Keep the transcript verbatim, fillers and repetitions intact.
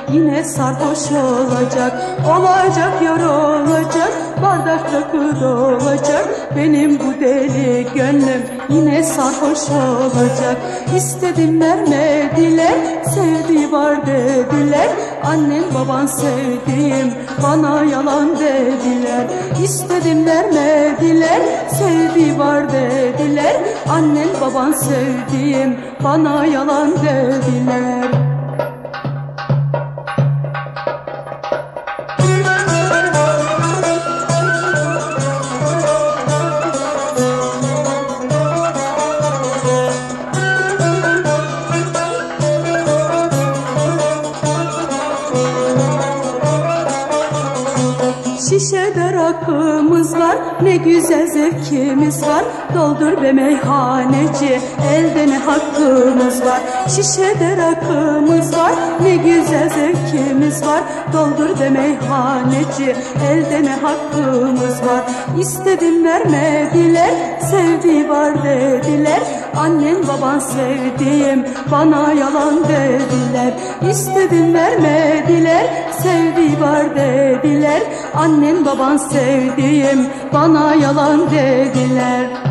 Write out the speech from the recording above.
yine sarhoş olacak. Olacak yar olacak, bardak rakı dolacak. Benim bu deli gönlüm yine sarhoş olacak. İstedim vermediler, sevdiği var dediler. Annen baban sevdiğim, bana yalan dediler. İstedim vermediler, sevdiği var dediler. Annen baban sevdiğim, bana yalan dediler. Şişede rakımız var, ne güzel zevkimiz var. Doldur be meyhaneci, elde ne hakkımız var. Şişede rakımız var, ne güzel zevkimiz var. Doldur be meyhaneci, elde ne hakkımız var. İstedim vermediler, sevdiği var dediler. Annen baban sevdiğim, bana yalan dediler. İstedim vermediler, sevdiği var dediler. Annen baban sevdiğim, bana yalan dediler.